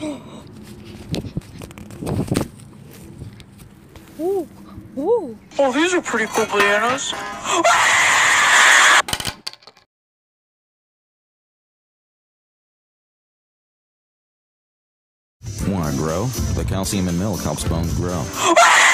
Ooh, ooh. Oh, these are pretty cool bananas. Want to grow? The calcium in milk helps bones grow.